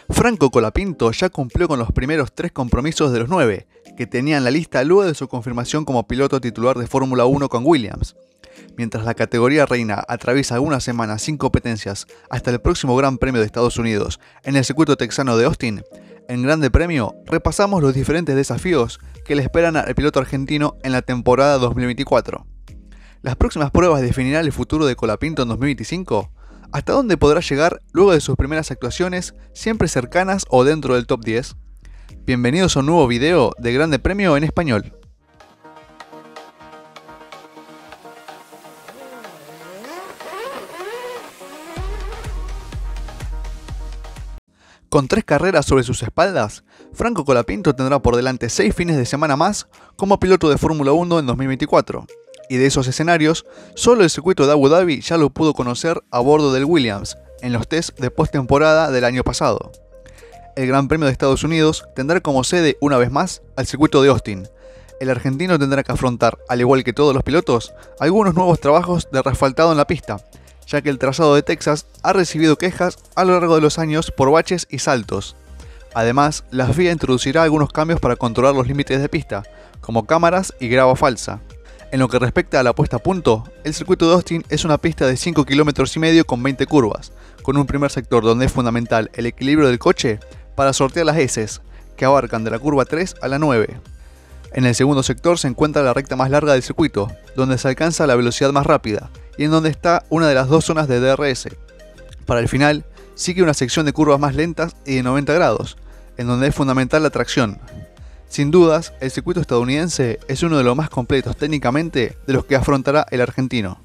Franco Colapinto ya cumplió con los primeros 3 compromisos de los 9 que tenía en la lista luego de su confirmación como piloto titular de Fórmula 1 con Williams. Mientras la categoría reina atraviesa algunas semanas sin competencias hasta el próximo Gran Premio de Estados Unidos en el circuito texano de Austin, en Grande Premio repasamos los diferentes desafíos que le esperan al piloto argentino en la temporada 2024. ¿Las próximas pruebas definirán el futuro de Colapinto en 2025? ¿Hasta dónde podrá llegar luego de sus primeras actuaciones, siempre cercanas o dentro del top 10? Bienvenidos a un nuevo video de Grande Premio en español. Con 3 carreras sobre sus espaldas, Franco Colapinto tendrá por delante 6 fines de semana más como piloto de Fórmula 1 en 2024. Y de esos escenarios, solo el circuito de Abu Dhabi ya lo pudo conocer a bordo del Williams, en los test de postemporada del año pasado. El Gran Premio de Estados Unidos tendrá como sede una vez más al circuito de Austin. El argentino tendrá que afrontar, al igual que todos los pilotos, algunos nuevos trabajos de reasfaltado en la pista, ya que el trazado de Texas ha recibido quejas a lo largo de los años por baches y saltos. Además, la FIA introducirá algunos cambios para controlar los límites de pista, como cámaras y grava falsa. En lo que respecta a la puesta a punto, el circuito de Austin es una pista de 5,5 km con 20 curvas, con un primer sector donde es fundamental el equilibrio del coche para sortear las heces, que abarcan de la curva 3 a la 9. En el segundo sector se encuentra la recta más larga del circuito, donde se alcanza la velocidad más rápida, y en donde está una de las 2 zonas de DRS. Para el final, sigue una sección de curvas más lentas y de 90 grados, en donde es fundamental la tracción. Sin dudas, el circuito estadounidense es uno de los más completos técnicamente de los que afrontará el argentino.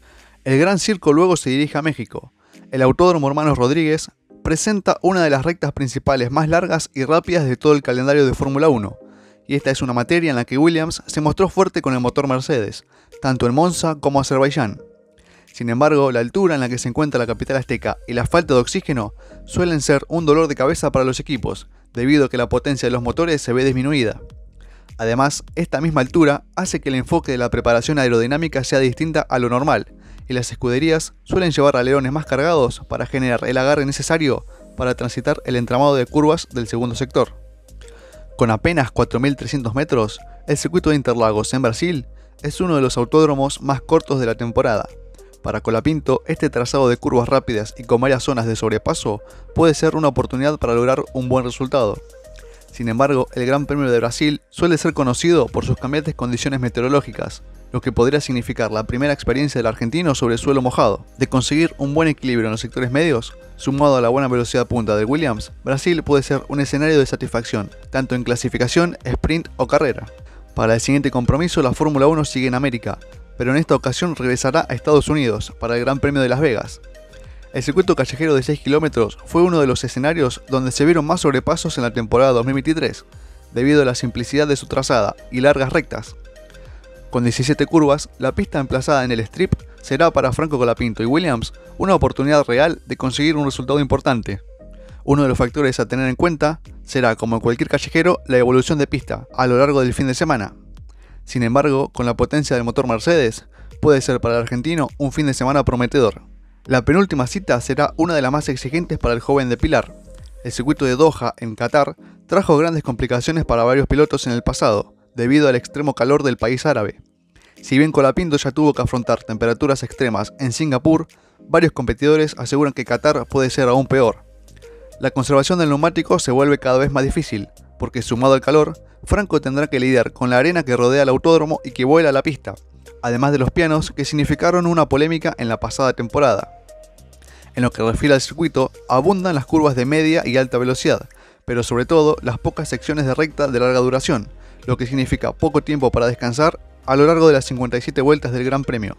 El Gran Circo luego se dirige a México. El Autódromo Hermanos Rodríguez presenta una de las rectas principales más largas y rápidas de todo el calendario de Fórmula 1, y esta es una materia en la que Williams se mostró fuerte con el motor Mercedes, tanto en Monza como Azerbaiyán. Sin embargo, la altura en la que se encuentra la capital azteca y la falta de oxígeno suelen ser un dolor de cabeza para los equipos, debido a que la potencia de los motores se ve disminuida. Además, esta misma altura hace que el enfoque de la preparación aerodinámica sea distinta a lo normal, y las escuderías suelen llevar alerones más cargados para generar el agarre necesario para transitar el entramado de curvas del segundo sector. Con apenas 4.300 metros, el circuito de Interlagos en Brasil es uno de los autódromos más cortos de la temporada. Para Colapinto, este trazado de curvas rápidas y con varias zonas de sobrepaso puede ser una oportunidad para lograr un buen resultado. Sin embargo, el Gran Premio de Brasil suele ser conocido por sus cambiantes condiciones meteorológicas, lo que podría significar la primera experiencia del argentino sobre suelo mojado. De conseguir un buen equilibrio en los sectores medios, sumado a la buena velocidad punta de Williams, Brasil puede ser un escenario de satisfacción, tanto en clasificación, sprint o carrera. Para el siguiente compromiso, la Fórmula 1 sigue en América, pero en esta ocasión regresará a Estados Unidos para el Gran Premio de Las Vegas. El circuito callejero de 6 km fue uno de los escenarios donde se vieron más sobrepasos en la temporada 2023, debido a la simplicidad de su trazada y largas rectas. Con 17 curvas, la pista emplazada en el strip será para Franco Colapinto y Williams una oportunidad real de conseguir un resultado importante. Uno de los factores a tener en cuenta será, como en cualquier callejero, la evolución de pista a lo largo del fin de semana. Sin embargo, con la potencia del motor Mercedes, puede ser para el argentino un fin de semana prometedor. La penúltima cita será una de las más exigentes para el joven de Pilar. El circuito de Doha, en Qatar, trajo grandes complicaciones para varios pilotos en el pasado, debido al extremo calor del país árabe. Si bien Colapinto ya tuvo que afrontar temperaturas extremas en Singapur, varios competidores aseguran que Qatar puede ser aún peor. La conservación del neumático se vuelve cada vez más difícil, porque sumado al calor, Franco tendrá que lidiar con la arena que rodea el autódromo y que vuela a la pista, además de los pianos que significaron una polémica en la pasada temporada. En lo que refiere al circuito, abundan las curvas de media y alta velocidad, pero sobre todo las pocas secciones de recta de larga duración, lo que significa poco tiempo para descansar a lo largo de las 57 vueltas del Gran Premio.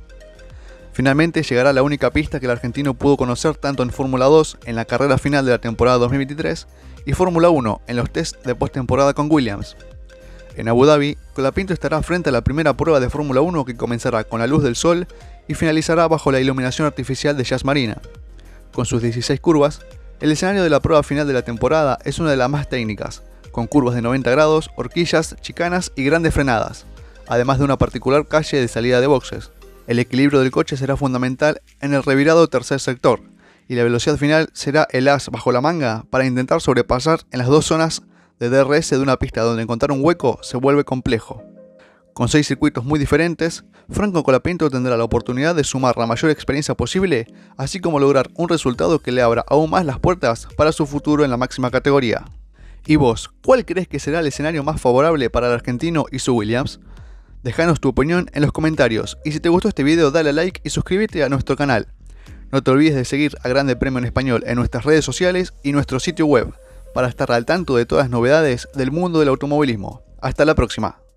Finalmente llegará la única pista que el argentino pudo conocer tanto en Fórmula 2 en la carrera final de la temporada 2023 y Fórmula 1 en los test de postemporada con Williams. En Abu Dhabi, Colapinto estará frente a la primera prueba de Fórmula 1 que comenzará con la luz del sol y finalizará bajo la iluminación artificial de Jazz Marina. Con sus 16 curvas, el escenario de la prueba final de la temporada es una de las más técnicas, con curvas de 90 grados, horquillas, chicanas y grandes frenadas, además de una particular calle de salida de boxes. El equilibrio del coche será fundamental en el revirado tercer sector, y la velocidad final será el as bajo la manga para intentar sobrepasar en las dos zonas de DRS de una pista donde encontrar un hueco se vuelve complejo. Con 6 circuitos muy diferentes, Franco Colapinto tendrá la oportunidad de sumar la mayor experiencia posible, así como lograr un resultado que le abra aún más las puertas para su futuro en la máxima categoría. ¿Y vos, cuál crees que será el escenario más favorable para el argentino y su Williams? Déjanos tu opinión en los comentarios, y si te gustó este video dale a like y suscríbete a nuestro canal. No te olvides de seguir a Grande Premio en Español en nuestras redes sociales y nuestro sitio web, para estar al tanto de todas las novedades del mundo del automovilismo. Hasta la próxima.